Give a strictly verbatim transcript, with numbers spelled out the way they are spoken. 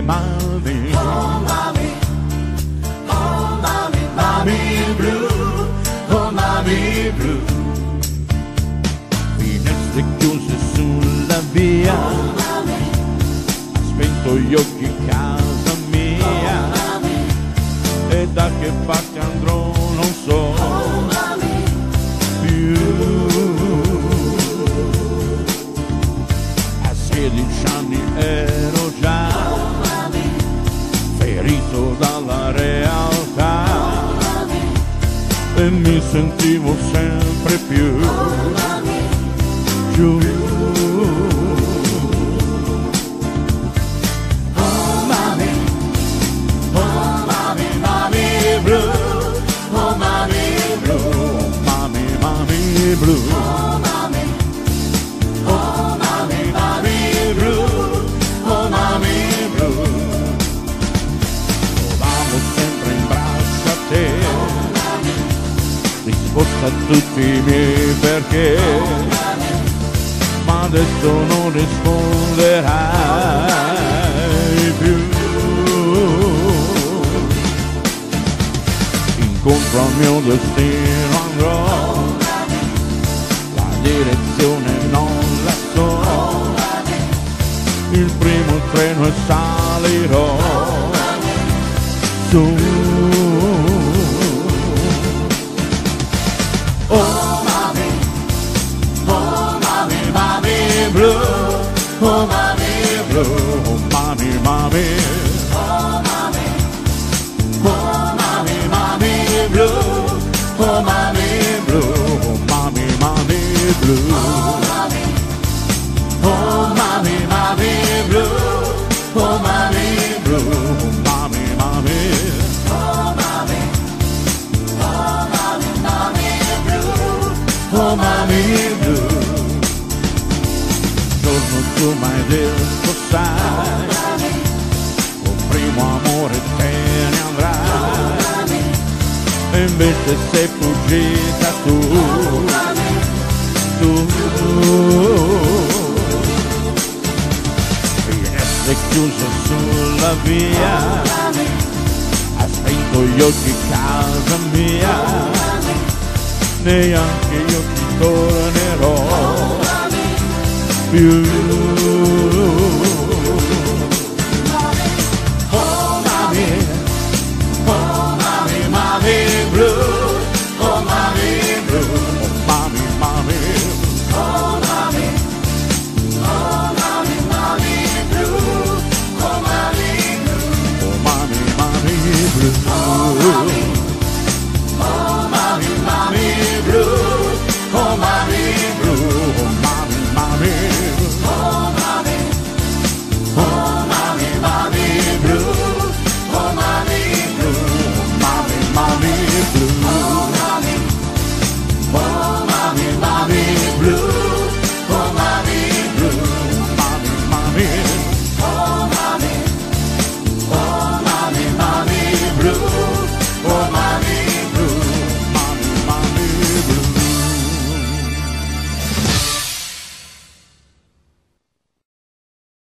mami, oh mami, oh mami, mami blu, oh mami blu. Finestre chiuse sulla via, Oh mami, ha spento gli occhi casa mia, oh mami, e da che parte andrò non so oh mami, più. A sedici anni ero già oh mami, ferito dalla realtà oh mami, e mi sentivo sempre più oh mami, giù. oh mami, oh mami, mami blu, oh mami blu, Mami, mami blu, oh mami, oh mami, mami blu, oh mami blu, trovavo sempre in braccio a te, oh mami, risposta a tutti i miei perché, ma adesso non risponderai più. Incontro al mio destino andrò, oh mami, la direzione non la so, oh mami, il primo treno e salirò oh mami, su. oh mami, oh mami, mami blu, oh mami blu, Oh, mami, mami, oh mami, oh mami, mami blu, oh mami blu, oh, mami, mami blu, oh mami, oh mami, mami blu, oh mami blu, mami, mami, oh mami, oh mami, mami blu, oh mami blu, giorno tu m'hai detto sai, col primo amore te ne andrai, e invece sei fuggita tu, tu. Finestre chiuse sulla via, ha spento gli occhi casa mia, neanche io ci tornerò più.